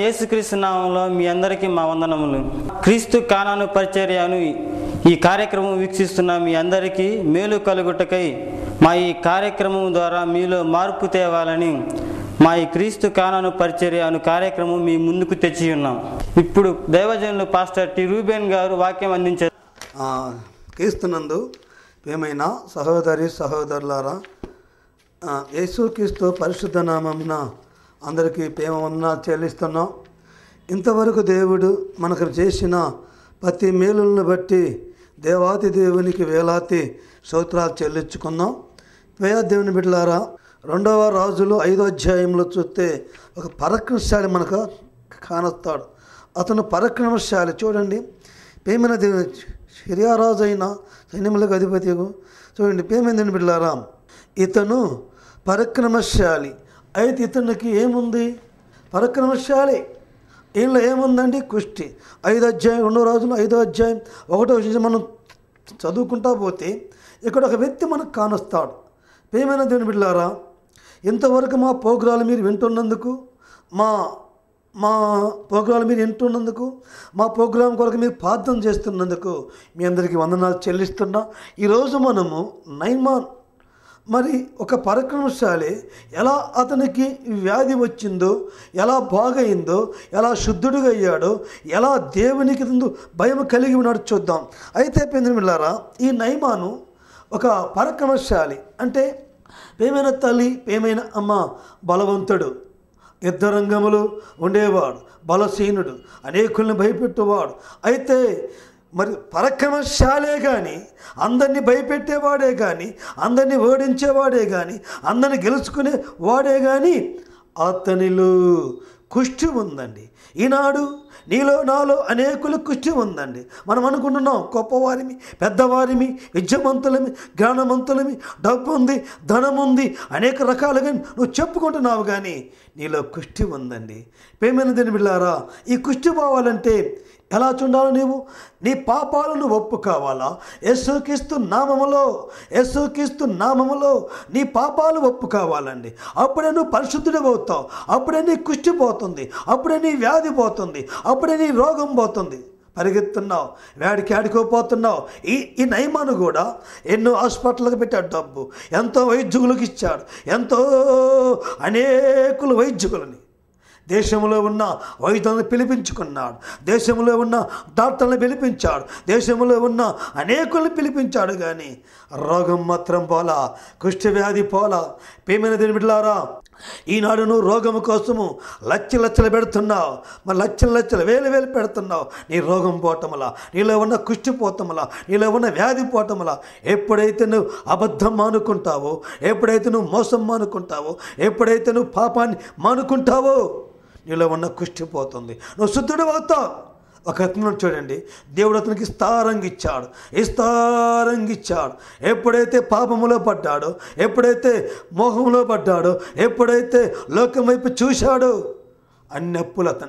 యేసుక్రీస్తు నామములో మీ అందరికీ మా వందనములు. క్రీస్తు కానాను పరిచర్యను ఈ కార్యక్రమం వీక్షిస్తున్న మీ అందరికీ మేలు కలుగుటకై మా ఈ కార్యక్రమం ద్వారా మీలో మార్పు తేవాలని మా ఈ క్రీస్తు కానాను పరిచర్య అను కార్యక్రమం మీ ముందుకు తెచ్చి ఉన్నాం. ఇప్పుడు దైవజనులు పాస్టర్ టి రూబెన్ గారు వాక్యం అందించారు. క్రీస్తునందు ప్రియమైన సహోదరి సహోదరులారా, యేసుక్రీస్తు పరిశుద్ధ నామమున అందరికీ ప్రేమ వందనాలు చెల్లిస్తున్నాం. ఇంతవరకు దేవుడు మనకు చేసిన ప్రతి మేలులను బట్టి దేవాతి దేవునికి వేలాది స్తోత్రాలు చెల్లించుకుందాం. దేవుని బిడ్డలారా, 2వ రాజులు 5వ అధ్యాయంలో చూస్తే ఒక పరాక్రమశాలి మనకు కానొస్తాడు. అతను పరాక్రమశాలి. చూడండి, ప్రేమైన దేవుని సిరియారాజు అయిన సైన్యములకు అధిపతి చూడండి. ప్రేమైన దేవుని బిడ్డలారా, ఇతను పరాక్రమశాలి. అయితే ఇతనికి ఏముంది? పరాక్రమశాలి. ఈయనలో ఏముందండి? కుష్టి. 5వ అధ్యాయం 2వ రాజులు 5వ అధ్యాయం 1వ వచనం మనం చదువుకుంటా పోతే ఇక్కడ ఒక వ్యక్తి మనకు కానొస్తాడు. ప్రియమైన దేవుని బిడ్డలారా, ఇంతవరకు మా ప్రోగ్రాలు మీరు వింటున్నందుకు, మా ప్రోగ్రాలు మీరు వింటున్నందుకు, మా ప్రోగ్రాం కొరకు మీరు ప్రార్థన చేస్తున్నందుకు మీ అందరికీ వందనాలు చెల్లిస్తున్నా. ఈరోజు మనము నైమాన్ మరి ఒక పరాక్రమశాలి ఎలా అతనికి వ్యాధి వచ్చిందో, ఎలా బాగయిందో, ఎలా శుద్ధుడిగా అయ్యాడో, ఎలా దేవునికి భయం కలిగి ఉన్నాడు చూద్దాం. అయితే పెందుమిళ్ళారా, ఈ నైమాను ఒక పరాక్రమశాలి. అంటే ప్రేమైన తల్లి, ప్రేమైన అమ్మ, బలవంతుడు, యుద్ధరంగములు ఉండేవాడు, బలసీనుడు, అనేకుల్ని భయపెట్టేవాడు. అయితే మరి పరాక్రమశాలే కానీ, అందరినీ భయపెట్టేవాడే కానీ, అందరినీ ఓడించేవాడే కానీ, అందరినీ గెలుచుకునే వాడే కానీ అతనిలో కుష్టి ఉందండి. ఈనాడు నీలో నాలో అనేకులు కుష్టి ఉందండి. మనం అనుకుంటున్నాం గొప్పవారిమి, పెద్దవారిమి, విద్యావంతులమి, జ్ఞానవంతులమి, డబ్బు ఉంది, ధనం ఉంది, అనేక రకాలుగా నువ్వు చెప్పుకుంటున్నావు, కానీ నీలో కుష్టి ఉందండి. ప్రేమైన దేవుని బిడ్డలారా, ఈ కుష్టి పోవాలంటే ఎలా చూడాలి? నీవు నీ పాపాలను ఒప్పుకోవాలా? యేసుక్రీస్తు నామములో నీ పాపాలు ఒప్పుకోవాలండి. అప్పుడే నువ్వు పరిశుద్ధుడు అవుతావు. అప్పుడే నీ కుష్టి పోతుంది, అప్పుడే నీ వ్యాధి పోతుంది, అప్పుడే నీ రోగం పోతుంది. పరిగెత్తున్నావు, వేడికి ఆడుకోపోతున్నావు. ఈ నైమాను కూడా ఎన్నో హాస్పిటల్కి పెట్టాడు డబ్బు, ఎంతో వైద్యులకు ఇచ్చాడు, ఎంతో అనేకులు వైద్యులని దేశంలో ఉన్న వైద్యులను పిలిపించుకున్నాడు, దేశంలో ఉన్న డాక్టర్లను పిలిపించాడు, దేశంలో ఉన్న అనేకులను పిలిపించాడు, కానీ రోగం మాత్రం పోలా, కుష్ఠవ్యాధి పోలా. ప్రియమైన దేవుని బిడ్డలారా, ఈనాడు నువ్వు రోగం కోసము లక్షలు పెడుతున్నావు, మరి లక్షలు వేలు పెడుతున్నావు. నీ రోగం పోవటంలా, నీలో ఉన్న కుష్టి పోవటంలా, నీలో ఉన్న వ్యాధి పోవటంలా. ఎప్పుడైతే నువ్వు అబద్ధం మానుకుంటావో, ఎప్పుడైతే నువ్వు మోసం మానుకుంటావో, ఎప్పుడైతే నువ్వు పాపాన్ని మానుకుంటావో, నీలో ఉన్న కుష్టి పోతుంది, నువ్వు శుద్ధుడు అవుతావు. ఒక అతను చూడండి, దేవుడు అతనికి విస్తారంగా ఇచ్చాడు. ఎప్పుడైతే పాపములో పడ్డాడో, ఎప్పుడైతే మోహంలో పడ్డాడో, ఎప్పుడైతే లోకం వైపు చూశాడో, అన్ని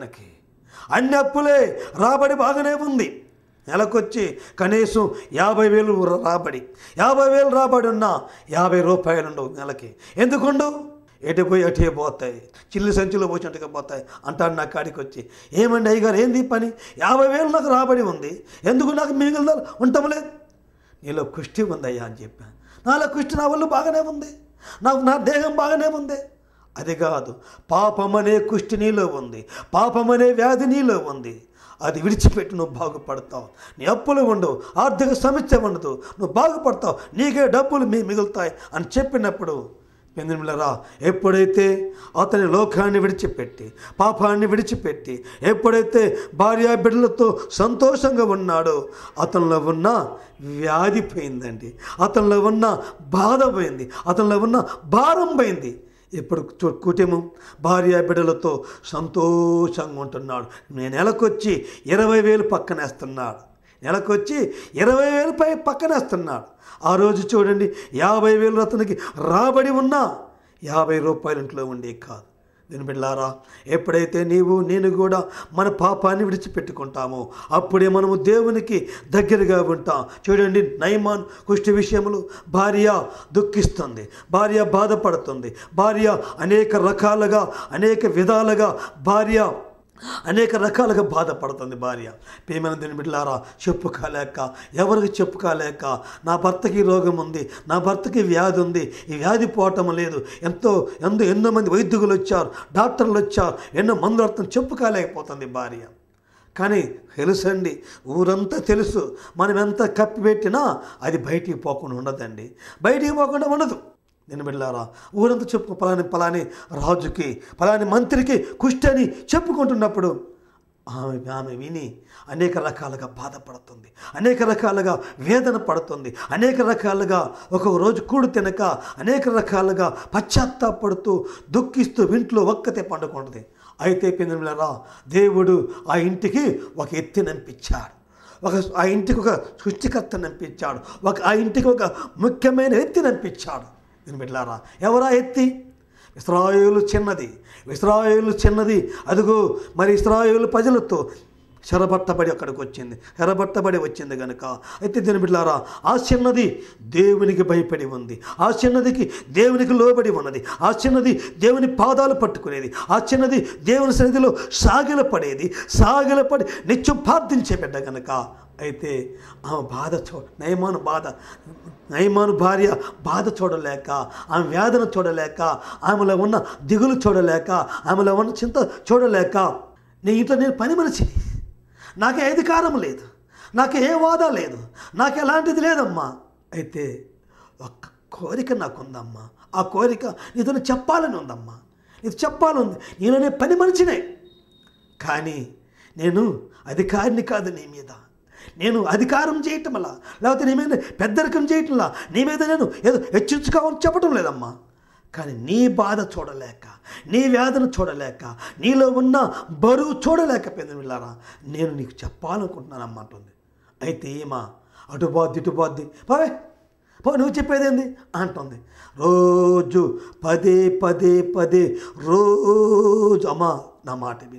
అప్పులే. రాబడి బాగానే ఉంది, నెలకొచ్చి కనీసం 50,000 రాబడి. 50,000 రాబడి ఉన్నా 50 రూపాయలు ఉండవు నెలకి. ఎందుకుండవు? ఎటు పోయి అటే పోతాయి, చిల్లు సంచులో పోసినట్టుగా పోతాయి అంటాడు నా కాడికి వచ్చి. ఏమండి అయ్యగారు, ఏంది పని? 50,000 నాకు రాబడి ఉంది, ఎందుకు నాకు మిగిలిన ఉండలేదు? నీలో కుష్టి ఉందయ్యా అని చెప్పాను. నాలో కుష్టి, నా వల్ల బాగానే ఉంది, నా దేహం బాగానే ఉంది. అది కాదు, పాపమనే కుష్టి నీలో ఉంది, పాపమనే వ్యాధి నీలో ఉంది. అది విడిచిపెట్టి నువ్వు బాగుపడతావు. నీ అప్పులు ఉండవు, ఆర్థిక సమస్య ఉండదు, నువ్వు బాగుపడతావు, నీకే డబ్బులు మిగులుతాయి అని చెప్పినప్పుడు పెందుమిళ్ళరా, ఎప్పుడైతే అతని లోకాన్ని విడిచిపెట్టి, పాపాన్ని విడిచిపెట్టి, ఎప్పుడైతే భార్య బిడ్డలతో సంతోషంగా ఉన్నాడో, అతనిలో ఉన్న వ్యాధి పోయిందండి, అతనిలో ఉన్న బాధ పోయింది, అతనిలో ఉన్న భారం పోయింది. ఇప్పుడు కుటుంబం భార్య బిడ్డలతో సంతోషంగా ఉంటున్నాడు. నెలకొచ్చి 20,000 పక్కనేస్తున్నాడు, నెలకొచ్చి 20,000 పక్కనేస్తున్నాడు. ఆ రోజు చూడండి, 50,000 అతనికి రాబడి ఉన్నా 50 రూపాయలు ఇంట్లో ఉండే కాదు. దీని బిడ్డలారా, ఎప్పుడైతే నేను కూడా మన పాపాన్ని విడిచిపెట్టుకుంటామో, అప్పుడే మనము దేవునికి దగ్గరగా ఉంటాం. చూడండి, నైమాన్ కుష్టి విషయంలో భార్య దుఃఖిస్తుంది, భార్య బాధపడుతుంది, భార్య అనేక రకాలుగా అనేక విధాలుగా భార్య అనేక రకాలుగా బాధపడుతుంది భార్య. ప్రియమైన దేవుని బిడ్డలారా, చెప్పుకోలేక, ఎవరికి చెప్పుకోలేక, నా భర్తకి రోగం ఉంది, నా భర్తకి వ్యాధి ఉంది, ఈ వ్యాధి పోవటం లేదు, ఎన్నో మంది వైద్యులు వచ్చారు, డాక్టర్లు వచ్చారు, ఎన్నో మందులు అర్థం చెప్పుకోలేకపోతుంది భార్య. కానీ తెలుసండి, ఊరంతా తెలుసు, మనం ఎంత కప్పిపెట్టినా అది బయటికి పోకుండా ఉండదండి, బయటికి పోకుండా ఉండదు. నేను బిడ్డలారా, ఊరంతా చెప్పు పలాని రాజుకి, పలాని మంత్రికి కుష్టి అని చెప్పుకుంటున్నప్పుడు ఆమె విని అనేక రకాలుగా బాధపడుతుంది, అనేక రకాలుగా వేదన పడుతుంది, అనేక రకాలుగా ఒక్కొక్క రోజు కూడు తినక అనేక రకాలుగా పశ్చాత్తాపడుతూ దుఃఖిస్తూ ఇంట్లో ఒక్కతే పండుకుంటుంది. అయితే పిల్లలారా, దేవుడు ఆ ఇంటికి ఒక ఎత్తినంపించాడు, ఆ ఇంటికి ఒక సృష్టికర్త నంపించాడు, ఆ ఇంటికి ఒక ముఖ్యమైన ఎత్తి నంపించాడు. నేను బిడ్డలారా, ఎవరా ఎత్తి? ఇశ్రాయేలు చిన్నది. అదిగో మరి ఇశ్రాయేలు ప్రజలతో చెరబట్టబడి అక్కడికి వచ్చింది కనుక, అయితే దీని బిడ్డలారా, ఆ చిన్నది దేవునికి భయపడి ఉంది, ఆ చిన్నదికి దేవునికి లోబడి ఉన్నది, ఆ చిన్నది దేవుని పాదాలు పట్టుకునేది, ఆ చిన్నది దేవుని సన్నిధిలో సాగిలపడి నిత్యం ప్రార్థించే బిడ్డ కనుక, అయితే ఆమె నయమాను భార్య బాధ చూడలేక, ఆమె వేదన చూడలేక, ఆమెలో ఉన్న దిగులు చూడలేక, ఆమెలో ఉన్న చింత చూడలేక, నీ ఇంట్లో నేను పని మనిషిని, నాకే అధికారం లేదు, నాకు ఏ వాదా లేదు, నాకు ఎలాంటిది లేదమ్మా, అయితే ఒక్క కోరిక నాకుందమ్మా, ఆ కోరిక నీతో చెప్పాలని ఉందమ్మా, నీతో చెప్పాలని, నేను పని మనిషినే, కానీ నేను అధికారిని కాదు, నీ మీద నేను అధికారం చేయటంలా, లేకపోతే నీ మీద పెద్దరికం చేయటంలా, నీ మీద నేను ఏదో హెచ్చించుకోవాలని చెప్పటం లేదమ్మా, కానీ నీ బాధ చూడలేక, నీ వేదన చూడలేక, నీలో ఉన్న బరువు చూడలేకపోయింది వీళ్ళారా, నేను నీకు చెప్పాలనుకుంటున్నానమ్మా అంటుంది. అయితే ఏమా అటుబాద్ది పో నువ్వు చెప్పేదేంది అంటుంది. రోజు పదే రోజు అమ్మా నా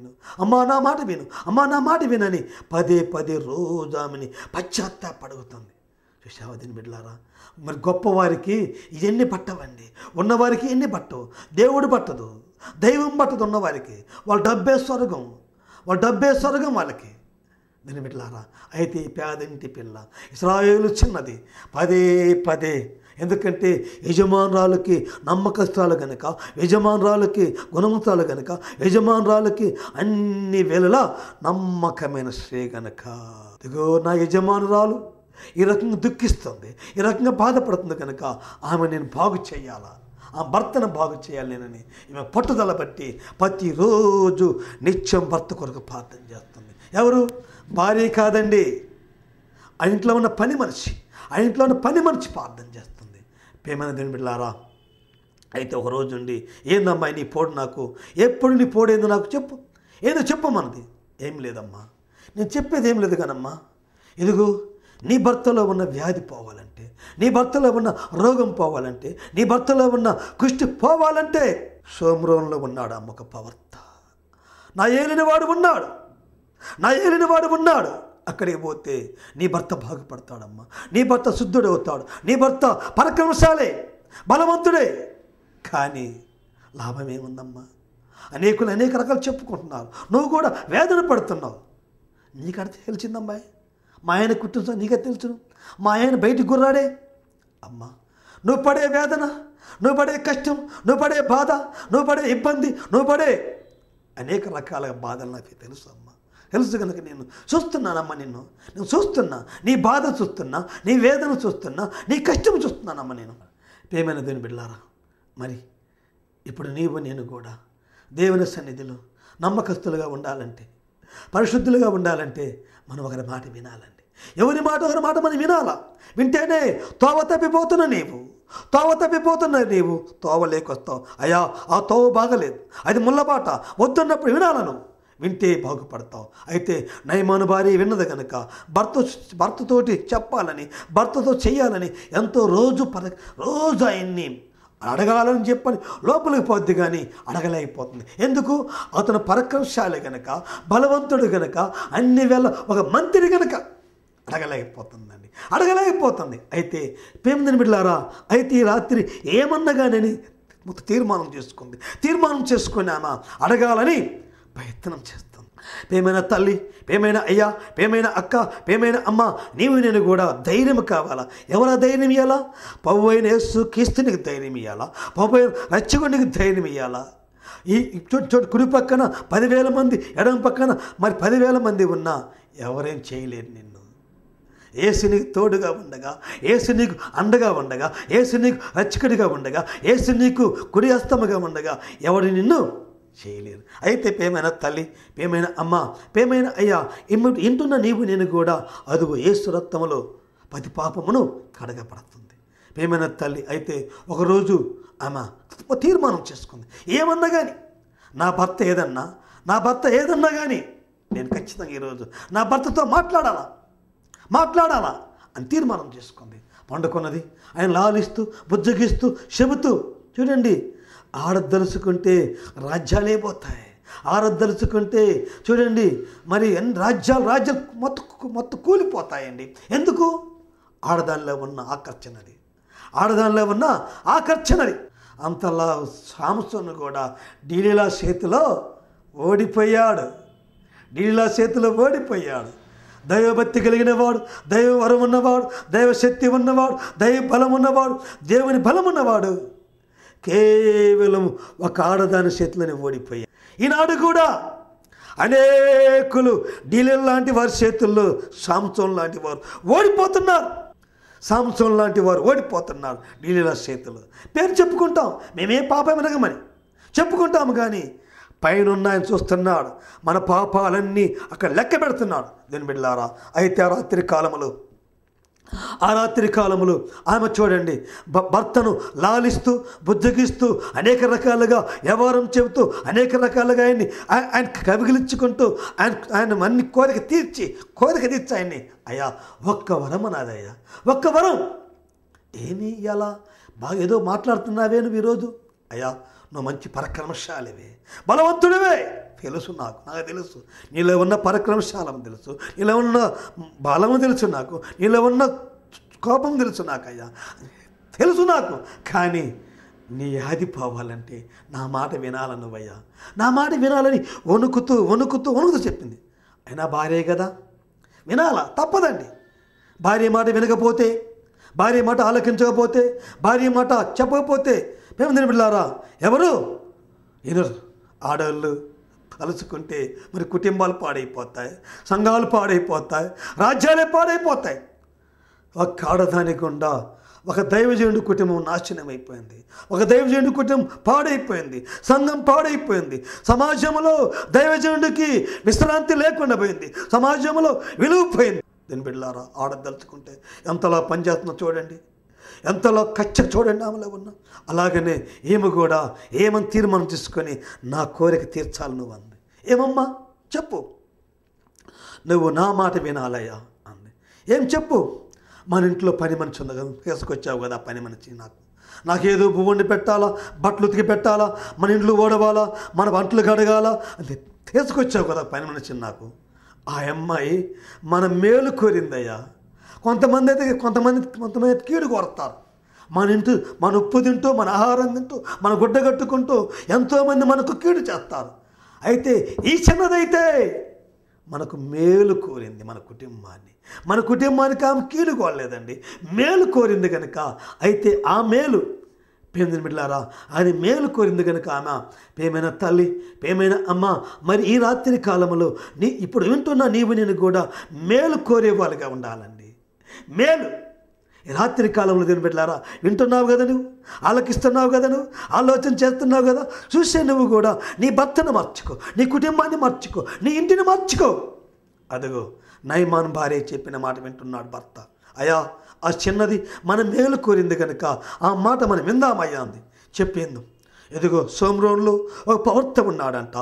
మాట వినని పదే రోజు ఆమెని పశ్చాత్తాపడుగుతుంది. చూసావా దీని బిడ్డలారా, మరి గొప్పవారికి ఇవన్నీ పట్టవండి, ఉన్నవారికి ఎన్ని పట్టవు, దేవుడు పట్టదు, దైవం పట్టదు. ఉన్నవారికి వాళ్ళ డబ్బే స్వర్గం వాళ్ళకి. దీని బిడ్డలారా, అయితే ఈ పేదింటి పిల్ల ఇశ్రాయేలు చిన్నది పదే ఎందుకంటే యజమానురాలకి నమ్మకస్తురాలు కనుక, యజమానురాలకి గుణవంతురాలు కనుక, యజమానురాలకి అన్ని వేళలా నమ్మకమైన స్త్రీ కనుక, ఇదిగో నా యజమానురాలు ఈ రకంగా దుఃఖిస్తుంది, ఈ రకంగా బాధపడుతుంది కనుక ఆమె నేను బాగు చేయాలా, ఆ భర్తను బాగు చేయాలి నేనని ఈమె పట్టుదల బట్టి ప్రతిరోజు నిత్యం భర్త కొరకు ప్రార్థన చేస్తుంది. ఎవరు? భార్య కాదండి, ఆ ఇంట్లో ఉన్న పని మనిషి ప్రార్థన చేస్తుంది. ప్రేమైన దేవుని బిడ్డలారా, అయితే ఒక రోజు ఉండి, ఏందమ్మా నీ పోడు, నాకు ఎప్పుడు నీ పోడేందో నాకు చెప్పు, ఏదో చెప్పమన్నది. ఏం లేదమ్మా, నేను చెప్పేది ఏం లేదు కానమ్మా, ఇదిగో నీ భర్తలో ఉన్న వ్యాధి పోవాలంటే, నీ భర్తలో ఉన్న రోగం పోవాలంటే, నీ భర్తలో ఉన్న కుష్టి పోవాలంటే సోమ్రోన్లో ఉన్నాడు అమ్మ ఒక ప్రవర్త, నా ఏలినవాడు ఉన్నాడు, అక్కడికి పోతే నీ భర్త బాగుపడతాడమ్మా, నీ భర్త శుద్ధుడవుతాడు, నీ భర్త పరాక్రమశాలే, బలవంతుడే. కానీ లాభం ఏముందమ్మా? అనేక రకాలు చెప్పుకుంటున్నారు, నువ్వు కూడా వేదన పడుతున్నావు. నీకడితే తెలిసిందమ్మాయి, మా ఆయన కుటుంబం నీకే తెలుసును, మా ఆయన బయటికి గుర్రాడే. అమ్మా, నువ్వు పడే వేదన, నువ్వు పడే కష్టం, నువ్వు పడే బాధ, నువ్వు పడే ఇబ్బంది, నువ్వు పడే అనేక రకాల బాధలు నాకు తెలుసు అమ్మా, తెలుసు కనుక నేను చూస్తున్నానమ్మా, నేను చూస్తున్నా, నీ బాధ చూస్తున్నా, నీ వేదన చూస్తున్నా, నీ కష్టం చూస్తున్నానమ్మా నేను. ప్రియమైన దేవుని బిడ్డలారా, మరి ఇప్పుడు నేను కూడా దేవుని సన్నిధిలో నమ్మకస్తులుగా ఉండాలంటే, పరిశుద్ధులుగా ఉండాలంటే మనం ఒకరి మాట వినాలండి. ఎవరి మాట మనం వినాలా. వింటేనే తోవ తప్పిపోతున్నా నీవు తోవ లేకొస్తావు. అయ్యా ఆ తోవ బాగలేదు, అది ముళ్ళబాట, వద్దున్నప్పుడు వినాలను, వింటే బాగుపడతావు. అయితే నయమాను భార్య విన్నది కనుక భర్తతోటి చెప్పాలని, భర్తతో చేయాలని ఎంతో రోజు ఆయన్ని అడగాలని చెప్పని లోపలికి పోద్ది, కానీ అడగలేకపోతుంది. ఎందుకు? అతను పరాక్రమశాలి కనుక, బలవంతుడు కనుక, అన్ని వేళ ఒక మంత్రి కనుక అడగలేకపోతుంది. అయితే ప్రేమని బిడ్డలారా, అయితే ఈ రాత్రి ఏమన్నా కానీ తీర్మానం చేసుకుని ఆమె అడగాలని ప్రయత్నం చేస్తుంది. ప్రియమైన తల్లి, ప్రియమైన అయ్యా, ప్రియమైన అక్క, ప్రియమైన అమ్మ, నీవు నేను కూడా ధైర్యం కావాలా. ఎవరా ధైర్యం ఇవ్వాలా? ప్రభు అయిన యేసు క్రీస్తునికి ధైర్యం ఇవ్వాలా. ప్రభు అయిన రక్షకునికి ధైర్యం ఇవ్వాలా. ఈ చోటు కుడి పక్కన 10,000 మంది, ఎడమ పక్కన మరి 10,000 మంది ఉన్నా ఎవరేం చేయలేరు నిన్ను. యేసు నీకు తోడుగా ఉండగా, యేసు నీకు అండగా ఉండగా, యేసు నీకు రక్షకుడిగా ఉండగా, యేసు నీకు కుడి హస్తముగా ఉండగా ఎవరు నిన్ను చేయలేరు. అయితే ప్రియమైన తల్లి, ప్రియమైన అమ్మ, ప్రియమైన అయ్యా, ఇంటున్న నీవు నేను కూడా అదుగు యేసు రక్తములో ప్రతి పాపమును కడగబడుతుంది. ప్రియమైన తల్లి, అయితే ఒకరోజు ఆమె తీర్మానం చేసుకుంది. ఏమన్నా కానీ నా భర్త ఏదన్నా కానీ నేను ఖచ్చితంగా ఈరోజు నా భర్తతో మాట్లాడాలా అని తీర్మానం చేసుకుంది. పండుకున్నది. ఆయన లాలిస్తూ బుజ్జగిస్తూ చెబుతూ, చూడండి, ఆడదలుచుకుంటే రాజ్యాలే పోతాయి. ఆడదలుచుకుంటే చూడండి మరి రాజ్యాలు మొత్తం కూలిపోతాయండి. ఎందుకు? ఆడదానిలో ఉన్న ఆకర్షణది. అంతలా సాంసోను కూడా డీలీలా చేతిలో ఓడిపోయాడు. దైవభక్తి కలిగిన వాడు, దైవ వరం ఉన్నవాడు, దైవ శక్తి ఉన్నవాడు, దైవ బలం ఉన్నవాడు, దేవుని బలం ఉన్నవాడు కేవలం ఒక ఆడదాని చేతిలోనే ఓడిపోయాడు. ఈనాడు కూడా అనేకులు డీలీలా లాంటి వారి చేతుల్లో సాంసోను లాంటి వారు ఓడిపోతున్నారు. డీలీలా చేతులు పేరు చెప్పుకుంటాం, మేమేం పాపం వినగమని చెప్పుకుంటాము, కానీ పైన ఆయన చూస్తున్నాడు. మన పాపాలన్నీ అక్కడ లెక్క పెడుతున్నాడు. దీని బిడ్డలారా, అయితే ఆ రాత్రి కాలములు ఆమె చూడండి భర్తను లాలిస్తూ బుజ్జగిస్తూ అనేక రకాలుగా వ్యవహారం చెబుతూ అనేక రకాలుగా ఆయన కవిగిలించుకుంటూ ఆయన అన్ని కోరిక తీర్చి ఆయన్ని, అయ్యా ఒక్క వరం అనాదయ్యా, ఒక్క వరం. ఏమి ఇలా బాగా ఏదో మాట్లాడుతున్నావే నువ్వు ఈరోజు? అయ్యా నువ్వు మంచి పరాక్రమశాలివే, బలవంతుడివే, నాకు తెలుసు. నీలో ఉన్న పరాక్రమశాలం తెలుసు, నీలో ఉన్న బలము తెలుసు, నీలో ఉన్న కోపం తెలుసు అయ్యా, తెలుసు నాకు. కానీ నీ ఆది పోవాలంటే నా మాట వినాలను అయ్యా, నా మాట వినాలని వణుకుతూ చెప్పింది. అయినా భార్య కదా, వినాలా, తప్పదండి. భార్య మాట వినకపోతే, భార్య మాట ఆలకించకపోతే, భార్య మాట చెప్పకపోతే ప్రేమ బిడ్డలారా ఎవరు వినరు. ఆడవాళ్ళు కలుసుకుంటే మరి కుటుంబాలు పాడైపోతాయి, సంఘాలు పాడైపోతాయి, రాజ్యాలే పాడైపోతాయి. ఒక ఆడదాని గుండా ఒక దైవజనుడి కుటుంబం నాశనం అయిపోయింది, ఒక దైవజనుడి కుటుంబం పాడైపోయింది, సంఘం పాడైపోయింది, సమాజంలో దైవజనుడికి విశ్రాంతి లేకుండా పోయింది, సమాజంలో విలువ పోయింది. దీని బిడ్డలారా ఆడదలుచుకుంటే ఎంతలా పనిచేస్తుందో చూడండి, ఎంతలో చూడండి ఆమెలో ఉన్నా. అలాగనే ఏమి కూడా ఏమని తీర్మానం తీసుకొని నా కోరిక తీర్చాలి నువ్వు అంది. ఏమమ్మా చెప్పు, నువ్వు నా మాట వినాలయ్యా అంది. ఏం చెప్పు? మన ఇంట్లో పని మనిషి ఉంది కదా, తీసుకొచ్చావు కదా పని మనిషి, నాకేదో వండి పెట్టాలా, బట్టలు ఉతికి పెట్టాలా, మన ఇంట్లో ఓడవాలా, మన వంటలు కడగాల అంటే తీసుకొచ్చావు కదా పని మనిషి నాకు. ఆ అమ్మాయి మన మేలు కోరిందయ్యా. కొంతమంది కీడు కోరుతారు. మన ఉప్పు తింటూ, మన ఆహారం తింటూ, మన గుడ్డ కట్టుకుంటూ ఎంతోమంది మనకు కీడు చేస్తారు. అయితే ఈ చిన్నదైతే మనకు మేలు కోరింది, మన కుటుంబానికి ఆమె కీడు కోరలేదండి, మేలు కోరింది కనుక. అయితే ఆ మేలు ప్రేమైన బిడ్డలారా, అది మేలు కోరింది కనుక ఆమె ప్రేమైన తల్లి, ప్రేమైన అమ్మ, మరి ఈ రాత్రి కాలంలో ఇప్పుడు వింటున్న నీవు నేను కూడా మేలు కోరే వాళ్ళుగా ఉండాలండి. మేలు ఈ రాత్రి కాలంలో దీని బిడ్డలారా వింటున్నావు కదా, నువ్వు ఆలకిస్తున్నావు కదా, నువ్వు ఆలోచన చేస్తున్నావు కదా, చూసే నువ్వు కూడా నీ భర్తను మార్చుకో, నీ కుటుంబాన్ని మార్చుకో, నీ ఇంటిని మార్చుకో. అదిగో నయమాన్ భార్య చెప్పిన మాట వింటున్నాడు భర్త. అయ్యా ఆ చిన్నది మన మేలు కోరింది కనుక ఆ మాట మనం విందామయ్యా అంది. చెప్పింది. ఎదుగో షోమ్రోన్లో ఒక ప్రవక్త ఉన్నాడంట,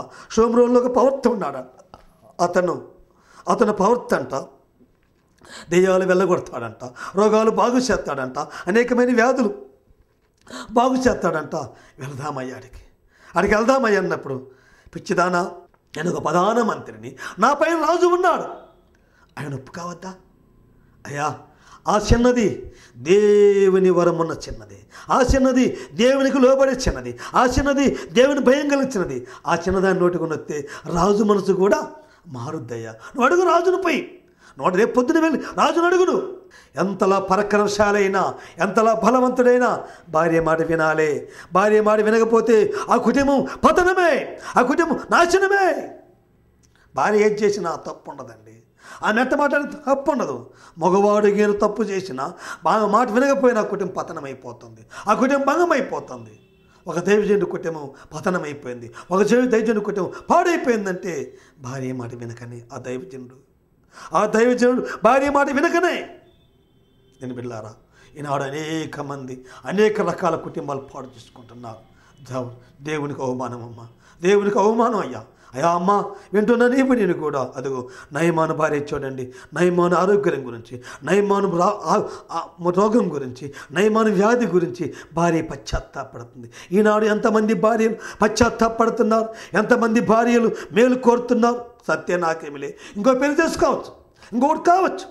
అతను ప్రవక్త అంట, దెయ్యాలు వెళ్ళగొడతాడంట, రోగాలు బాగు చేస్తాడంట, అనేకమైన వ్యాధులు బాగు చేస్తాడంట. అడికి వెళ్దామయ్యా అన్నప్పుడు, పిచ్చిదానా నేను ఒక ప్రధానమంత్రిని, నా పైన రాజు ఉన్నాడు, ఆయన ఒప్పు కావద్దా? అయ్యా ఆ చిన్నది దేవుని వరం ఉన్న చిన్నది, ఆ చిన్నది దేవునికి లోబడే చిన్నది, ఆ చిన్నది దేవుని భయం కలిగినది. ఆ చిన్నదాన్ని నోటికొని వస్తే రాజు మనసు కూడా మారుద్దయ్యా. నువ్వు అడుగు రాజును పోయి, నువ్వు రేపు పొద్దున వెళ్ళి రాజును అడుగును. ఎంతలా పరాక్రమశాలైనా, ఎంతలా బలవంతుడైనా భార్య మాట వినాలే. భార్య మాట వినకపోతే ఆ కుటుంబం పతనమే, ఆ కుటుంబం నాశనమే. భార్య ఏం చేసినా తప్పు ఉండదండి. ఆ మెత్త మాట తప్పు ఉండదు. మగవాడు ఏదో తప్పు చేసినా బాగా మాట వినకపోయినా ఆ కుటుంబం పతనమైపోతుంది, ఆ కుటుంబం భంగమైపోతుంది. ఒక దైవజనుడి కుటుంబం పతనమైపోయింది, ఒక దైవజనుడి కుటుంబం పాడైపోయిందంటే భార్య మాట వినకనే ఆ దైవజనుడు భార్య మాట వినకనే. నేను బిడ్డలారా, ఈనాడు అనేక రకాల కుటుంబాలు పాడు చేసుకుంటున్నారు. దేవునికి అవమానం అమ్మ, దేవునికి అవమానం అయ్యా. అమ్మ వింటున్నా నీవు నేను కూడా. అదిగో నయమాను భార్య చూడండి, నయమాను ఆరోగ్యం గురించి, నయమాను రోగం గురించి, నయమాను వ్యాధి గురించి భార్య పశ్చాత్తాపడుతుంది. ఈనాడు ఎంతమంది భార్యలు పశ్చాత్తాపడుతున్నారు, ఎంతమంది భార్యలు మేలు కోరుతున్నారు. సత్యం నాకేమిలే, ఇంకో పెళ్లి చేసుకోవచ్చు, ఇంకొకటి కావచ్చు.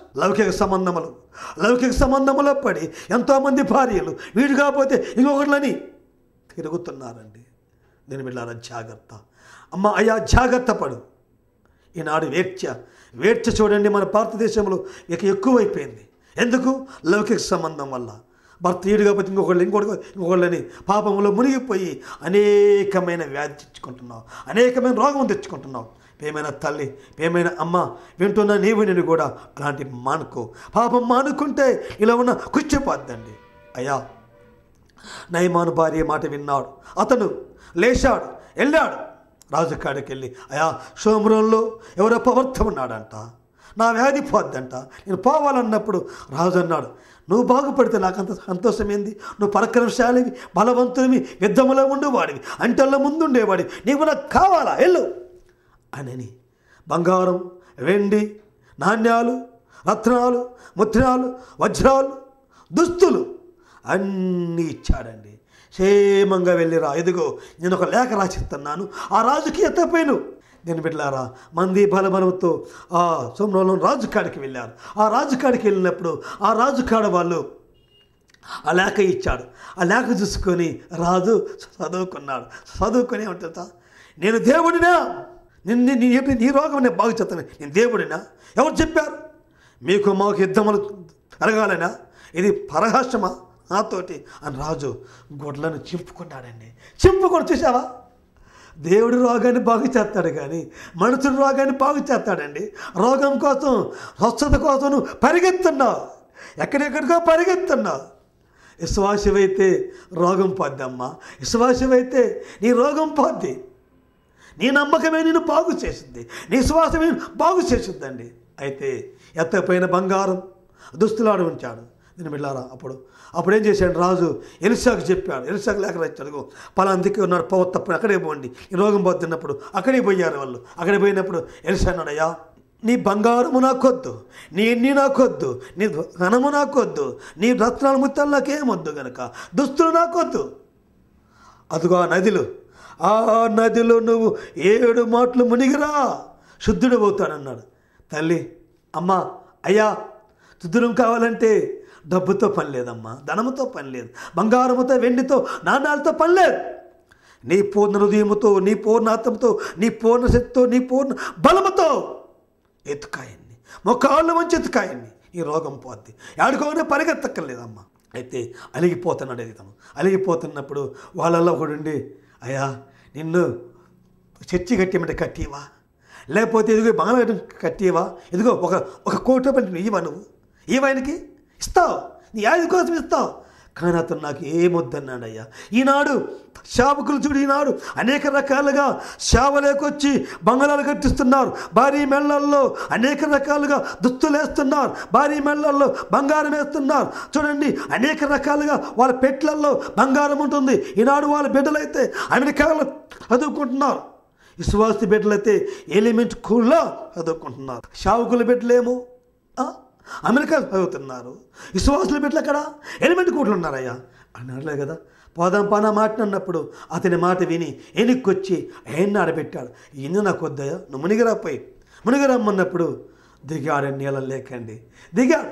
లౌకిక సంబంధములో పడి ఎంతోమంది భార్యలు వీడు కాకపోతే ఇంకొకటిలని తిరుగుతున్నారండి. నేను వెళ్ళాలా, జాగ్రత్త అమ్మ అయ్యా, జాగ్రత్త పడు. ఈనాడు వేడ్చ చూడండి మన భారతదేశంలో ఇక ఎక్కువైపోయింది. ఎందుకు? లౌకిక సంబంధం వల్ల. భర్త ఈడు కాకపోతే ఇంకొకళ్ళని పాపంలో మునిగిపోయి అనేకమైన వ్యాధి తెచ్చుకుంటున్నావు, అనేకమైన రోగం తెచ్చుకుంటున్నావు. ప్రియమైన తల్లి, ప్రియమైన అమ్మ, వింటున్న నీవు నేను కూడా అలాంటి మానుకో. పాపం మానుకుంటే ఇలా ఉన్న కూర్చోపోద్దండి. అయ్యా, నయమాను భార్య మాట విన్నాడు, అతను లేచాడు, వెళ్ళాడు రాజు కాడికి వెళ్ళి. అయ్యా, సోమరంలో ఎవరో ప్రవర్త ఉన్నాడంట, నా వ్యాధి పోద్దంట, నేను పోవాలన్నప్పుడు రాజు అన్నాడు, నువ్వు బాగుపడితే నాకంత సంతోషమైంది. నువ్వు పరాక్రమశాలివి, బలవంతుడివి, యుద్ధంలో ఉండేవాడివి, అంటల్లో ముందుండేవాడివి, నీవు నాకు కావాలా, వెళ్ళు అని బంగారం, వెండి, నాణ్యాలు, రత్నాలు, ముత్రాలు, వజ్రాలు, దుస్తులు అన్నీ ఇచ్చాడండి. క్షేమంగా వెళ్ళిరా, ఇదిగో నేను ఒక లేఖ రాసిస్తున్నాను, ఆ రాజుకి ఎత్తపోయిను. నేను బిడ్డలారా, మంది బలబలంతో ఆ సోమరంలో రాజు కాడికి వెళ్ళారు. ఆ రాజు కాడికి వెళ్ళినప్పుడు ఆ రాజు కాడ వాళ్ళు ఆ లేఖ ఇచ్చాడు. ఆ లేఖ చూసుకొని రాజు చదువుకొని ఏమంటా, నేను దేవుడినా, నీ రోగం నేను బాగు చేస్తాను, నేను దేవుడినా? ఎవరు చెప్పారు? మీకు మాకు యుద్ధములు జరగాలనా? ఇది పరహాస్యమా నాతోటి అని రాజు గొడ్లను చింపుకున్నాడండి. చింపుకొని చూసావా, దేవుడు రోగాన్ని బాగు చేస్తాడు కానీ మనుషుడు రోగాన్ని బాగు చేస్తాడండి. రోగం కోసం, స్వచ్ఛత కోసం నువ్వు పరిగెత్తున్నావు, ఎక్కడెక్కడికో పరిగెత్తున్నావు. విశ్వాసమైతే రోగం పోద్దమ్మా, విశ్వాసమైతే నీ రోగం పోద్ది. నీ నమ్మకమే నిన్ను బాగు చేసింది, నీ విశ్వాసమే బాగు చేసిందండి. అయితే ఎత్తపోయిన బంగారం దుస్తులాడు ఉంచాడు. నేను వెళ్ళారా, అప్పుడు ఏం చేశాడు రాజు? ఎలిషాకు చెప్పాడు. ఎలిషాకు లేఖ రాశాడు, పలాందికి ఉన్నాడు, తప్పని అక్కడే పోండి, ఈ రోగం పోతున్నప్పుడు అక్కడే పోయారు వాళ్ళు. అక్కడే పోయినప్పుడు ఎలిషా అన్నాడు, అయ్యా, నీ బంగారము నాకొద్దు, నీ ఎన్ని నాకొద్దు, నీ ఘనము నాకొద్దు, నీ రత్నాలు ముత్యాలు నాకేమొద్దు గనక దుస్తులు నాకొద్దు. అదిగో ఆ నదిలో నువ్వు 7 మాటలు మునిగిరా, శుద్ధుడు పోతాడన్నాడు. తల్లి, అమ్మ, అయ్యా, శుద్ధులం కావాలంటే డబ్బుతో పని లేదమ్మా, ధనముతో పని లేదు, బంగారముతో, వెండితో, నాణాలతో పని లేదు. నీ పూర్ణ హృదయముతో, నీ పూర్ణ ఆత్మతో, నీ పూర్ణ శక్తితో, నీ పూర్ణ బలముతో ఎత్తుకాయండి, మొక్కాళ్ళు మంచి ఎత్తుకాయండి, ఈ రోగం పోద్ది. ఆడుకోగానే పరిగెత్తక్కర్లేదమ్మా. అయితే అలిగిపోతున్నాడు. ఇతను అలిగిపోతున్నప్పుడు వాళ్ళల్లో ఒకడుండి, అయ్యా, నిన్ను చర్చి కట్టేమంటే కట్టివా, లేకపోతే ఇదిగో బంగాళ కట్టివా, ఇదిగో ఒక కోటి రూపాయలు ఇవ్వా, నువ్వు ఇవ్వడానికి ఇస్తావు, నీ యాది కోసం ఇస్తావు. కానీ అతను నాకు ఏమొద్దన్నాడయ్యా. ఈనాడు సేవకులు చూడు, ఈనాడు అనేక రకాలుగా సేవలేకొచ్చి బంగాళాలు కట్టిస్తున్నారు, భారీ మెళ్ళల్లో అనేక రకాలుగా దుస్తులు వేస్తున్నారు, భారీ మెళ్ళల్లో బంగారం వేస్తున్నారు. చూడండి, అనేక రకాలుగా వాళ్ళ పెట్లల్లో బంగారం ఉంటుంది. ఈనాడు వాళ్ళ బిడ్డలైతే అమెరికాలో చదువుకుంటున్నారు, విశ్వాసి బిడ్డలైతే ఎలిమెంట్ స్కూల్లో చదువుకుంటున్నారు, సేవకుల బిడ్డలేమో అమెరికా చదువుతున్నారు, విశ్వాసుల బిడ్డలు అక్కడ ఎలిమెంట్ కూట్లు ఉన్నారయ్యా అన్నాడులే కదా. పోదాం పానా మాట్లాడినప్పుడు అతని మాట విని వెనక్కొచ్చి ఆయన్ని ఆడబెట్టాడు. ఇన్ని నాకు వద్దయ్యా, నువ్వు మునిగిరమ్మన్నప్పుడు దిగాడు. నీళ్ళ లేకండి దిగాడు.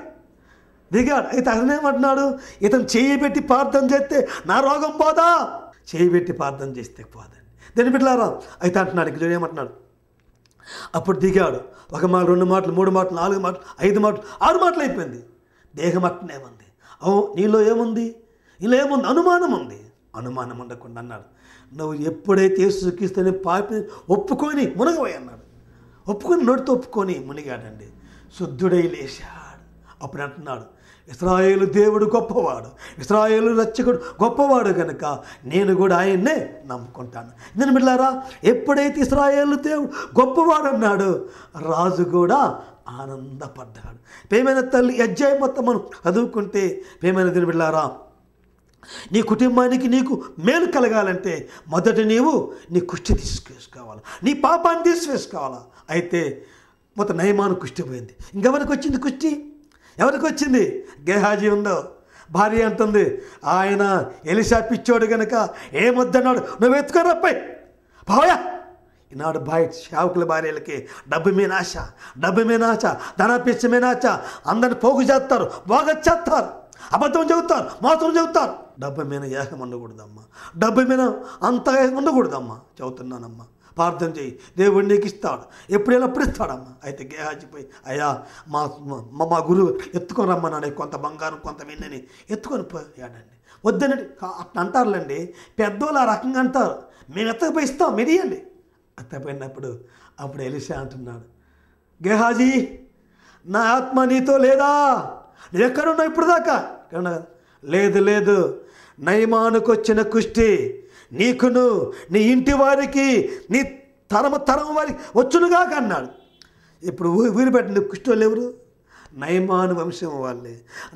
అయితే అతనేమంటున్నాడు, ఇతను చేయి పెట్టి ప్రార్థన చేస్తే నా రోగం పోదా, చేయి పెట్టి ప్రార్థన చేస్తే పోదండి. దాని బిడ్డలారా, అయితే అంటున్నాడు, ఇక్కడ ఏమంటున్నాడు, అప్పుడు దిగాడు. 1 మాట, 2 మాటలు, 3 మాటలు, 4 మాటలు, 5 మాటలు, 6 మాటలు అయిపోయింది. దేహం అట్టనే ఉంది. నీలో ఏముంది? ఇలా ఏముంది? అనుమానం ఉంది. అనుమానం ఉండకుండా అన్నాడు, నువ్వు ఎప్పుడైతే యేసుక్రీస్తుని పాపి ఒప్పుకొని మునగవై అన్నాడు. ఒప్పుకొని, నోటితో ఒప్పుకొని మునిగాడండి. శుద్ధుడై లేచాడు. అప్పుడు అంటున్నాడు, ఇశ్రాయేలు దేవుడు గొప్పవాడు, ఇశ్రాయేలు రక్షకుడు గొప్పవాడు కనుక నేను కూడా ఆయన్నే నమ్ముకుంటాను. నేను బిడ్డలారా, ఎప్పుడైతే ఇశ్రాయేలు దేవుడు గొప్పవాడు అన్నాడు, రాజు కూడా ఆనందపడ్డాడు. ప్రియమైన తల్లి, అధ్యాయం మొత్తం మనం చదువుకుంటే ప్రియమైన దీని బిడ్డలారా, నీ కుటుంబానికి నీకు మేలు కలగాలంటే మొదట నీవు నీ కుష్టి తీసుకేసుకోవాలి, నీ పాపాన్ని తీసివేసుకోవాలా. అయితే మొత్తం నయమాను కుష్టి పోయింది. ఇంకెవరికి వచ్చింది కుష్టి? ఎవరికి వచ్చింది? గేహాజీ ఉందో. భార్య అంటుంది, ఆయన ఎలిషా పిచ్చోడు కనుక ఏమొద్దన్నాడు, నువ్వు ఎత్తుకొని రప్పై బావయా. ఈనాడు సేవకుల భార్యలకి డబ్బు మీద ఆశ, డబ్బు మీద ఆశ, ధనపిచ్చ మీద ఆశ, అందరిని పోగు చేస్తారు, బాగొచ్చేస్తారు, అబద్ధం చెబుతారు, మోసం చెబుతారు. డబ్బు మీద ఏకం ఉండకూడదమ్మా, డబ్బు మీద అంత ఉండకూడదమ్మా. చెబుతున్నానమ్మా, ప్రార్థన చేయి, దేవుడు నీకు ఇస్తాడు, ఎప్పుడైనప్పుడు ఇస్తాడమ్మా. అయితే గేహాజిపోయి, అయ్యా మా గురువు ఎత్తుకొని రమ్మన్నాడు, కొంత బంగారం కొంత వెన్నని ఎత్తుకొని పోయాడండి. వద్దనండి అట్లా అంటారులేండి, పెద్దోళ్ళు ఆ రకంగా అంటారు. మేము ఎత్తకపోయి ఇస్తాం, మెరియండి. ఎత్తపోయినప్పుడు అప్పుడు ఎలిషా అంటున్నాడు, గేహాజీ నా ఆత్మ నీతో లేదా? నువ్వు ఎక్కడున్నావు ఇప్పుడు దాకా? లేదు లేదు, నయమానుకు వచ్చిన కుష్టి నీకును నీ ఇంటి వారికి నీ తరం వారికి వచ్చునుగా అన్నాడు. ఇప్పుడు ఊరి పెట్టిన కుష్టి వాళ్ళు ఎవరు? నయమాను వంశం వాళ్ళే.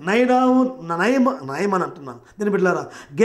నయమాన్ అంటున్నాను. దీని బిడ్డలారా,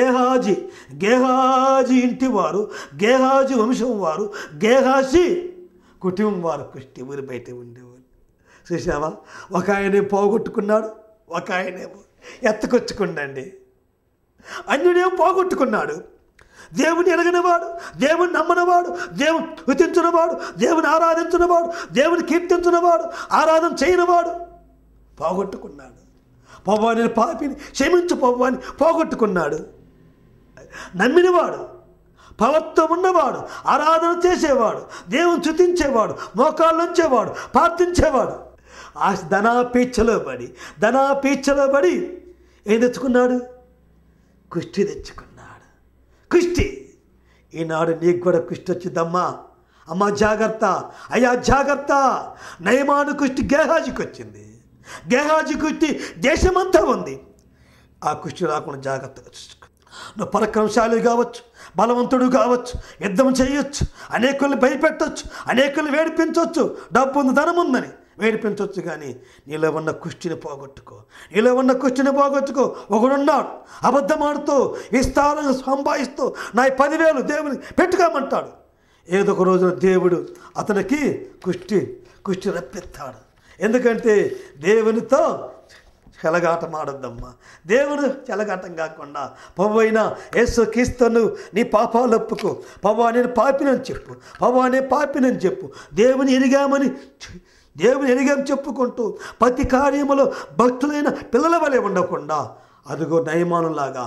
గేహాజీ ఇంటి వారు, గేహాజీ వంశం వారు, గేహాజీ కుటుంబం వారు కుష్టి ఊరి బయట ఉండేవారు. చూసావా, ఒక ఆయనే పోగొట్టుకున్నాడు, ఒక ఆయనేమో ఎత్తుకొచ్చుకుండండి. అన్యుడేమో పోగొట్టుకున్నాడు. దేవుని ఎరగనివాడు, దేవుని నమ్మనివాడు, దేవుని స్తుతించినవాడు, దేవుని ఆరాధించినవాడు, దేవుని కీర్తించినవాడు, ఆరాధన చేయనివాడు పోగొట్టుకున్నాడు. పవ్వాని పాపిని క్షమించు పవ్వాని పోగొట్టుకున్నాడు. నమ్మినవాడు, పవత్వం ఉన్నవాడు, ఆరాధన చేసేవాడు, దేవుని స్తుతించేవాడు, మోకాళ్ళు ఉంచేవాడు, ప్రార్థించేవాడు, ఆ ధనాపేక్షలో పడి ఏం తెచ్చుకున్నాడు? కుష్టి తెచ్చుకున్నాడు. కుష్టి. ఈనాడు నీకు కూడా కుష్టి వచ్చిందమ్మా. అమ్మ జాగ్రత్త, అయ్యా జాగ్రత్త. నయమాను కుష్టి గేహాజీకి వచ్చింది. గేహాజీ కుష్టి దేశమంతా ఉంది. ఆ కుష్టి రాకుండా జాగ్రత్తగా చూసుకో. నువ్వు పరాక్రమశాలి కావచ్చు, బలవంతుడు కావచ్చు, యుద్ధం చేయొచ్చు, అనేకుల్ని భయపెట్టవచ్చు, అనేకుల్ని వేడిపించవచ్చు, డబ్బు ఉంది, ధనం ఉందని వేడిపించవచ్చు. కానీ నీలో ఉన్న కుష్టిని పోగొట్టుకో, నీలో ఉన్న కుష్టిని పోగొట్టుకో. ఒకడున్నాడు అబద్ధమాడుతూ విస్తారంగా సంపాదిస్తూ నా 10,000 దేవుని పెట్టుకోమంటాడు. ఏదో ఒక రోజున దేవుడు అతనికి కుష్టి రప్పిస్తాడు. ఎందుకంటే దేవునితో చెలగాటం ఆడొద్దమ్మా. దేవుడు చెలగాటం కాకుండా పవ్వైనా యేసుక్రీస్తును నీ పాపాలు ఒప్పుకో. పవ్వా నేను పాపినని చెప్పు, పవ్వా నేను పాపినని చెప్పు. దేవుని ఎరిగాం చెప్పుకుంటూ ప్రతి కార్యములో భక్తులైన పిల్లల వలె ఉండకుండా అదిగో నయమానులాగా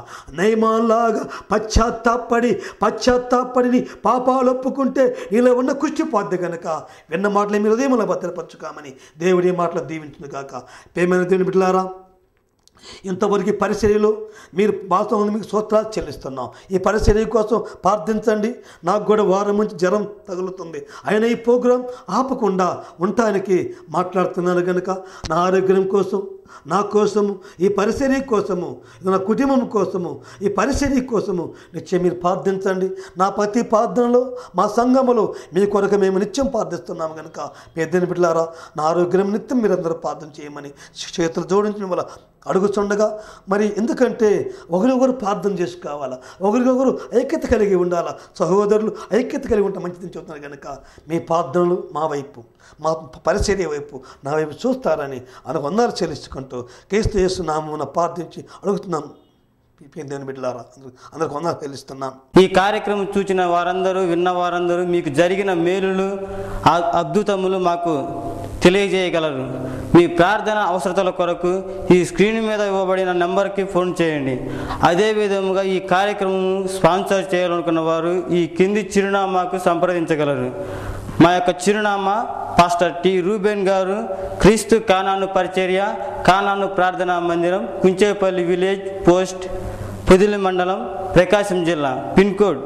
పశ్చాత్తాపడి నీ పాపాలు ఒప్పుకుంటే నీలో ఉన్న కుష్టిపోద్ది కనుక విన్న మాటలు మీ హృదయంలో భద్రపరచుకోమని దేవుడి మాటలు దీవించును కాక. ప్రేమైన దేవుని బిడ్డలారా, ఇంతవరకు ఈ పరిచర్యలో మీరు వాస్తవంగా మీకు స్తోత్రాలు చెల్లిస్తున్నాం. ఈ పరిచర్య కోసం ప్రార్థించండి. నాకు కూడా వారం నుంచి జ్వరం తగులుతుంది. అయినా ఈ ప్రోగ్రాం ఆపకుండా ఉండటానికి మాట్లాడుతున్నాను కనుక నా ఆరోగ్యం కోసం, నా కోసము, ఈ పరిచర్య కోసము, నా కుటుంబం కోసము, ఈ పరిచర్య కోసము నిత్యం మీరు ప్రార్థించండి. నా ప్రతి ప్రార్థనలో మా సంఘములో మీ కొరకు మేము నిత్యం ప్రార్థిస్తున్నాము కనుక పెద్దని బిడ్డలారా, నా ఆరోగ్యం నిత్యం మీరందరూ ప్రార్థన చేయమని చేతులు జోడించడం వల్ల అడుగుతుండగా, మరి ఎందుకంటే ఒకరికొకరు ప్రార్థన చేసుకోవాలా, ఒకరికొకరు ఐక్యత కలిగి ఉండాలా, సహోదరులు ఐక్యత కలిగి ఉంటే మంచిదని చెబుతున్నారు కనుక మీ ప్రార్థనలు మా వైపు, మా పరిచర్య వైపు, నా వైపు చూస్తారని వందనాలు చెల్లించుకుంటూ క్రీస్తు యేసు నామమున ప్రార్థించి అడుగుతున్నాను. దేవుని బిడ్డలారా, అందరికి వందనాలు చెల్లిస్తున్నాను. ఈ కార్యక్రమం చూసిన వారందరూ, విన్న వారందరూ మీకు జరిగిన మేలులు, అద్భుతములు మాకు తెలియజేయగలరు. మీ ప్రార్థన అవసరతల కొరకు ఈ స్క్రీన్ మీద ఇవ్వబడిన నెంబర్కి ఫోన్ చేయండి. అదేవిధంగా ఈ కార్యక్రమం స్పాన్సర్ చేయాలనుకున్న వారు ఈ కింది చిరునామాకు సంప్రదించగలరు. మా యొక్క చిరునామా పాస్టర్ టి రూబెన్ గారు, క్రీస్తు కానాను పరిచర్య, కానాను ప్రార్థనా మందిరం, కుంచేపల్లి విలేజ్, పోస్ట్ పొదిలి మండలం, ప్రకాశం జిల్లా, పిన్ కోడ్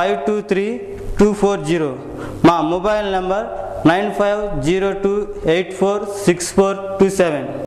523240. మా మొబైల్ నంబర్ 9502846427.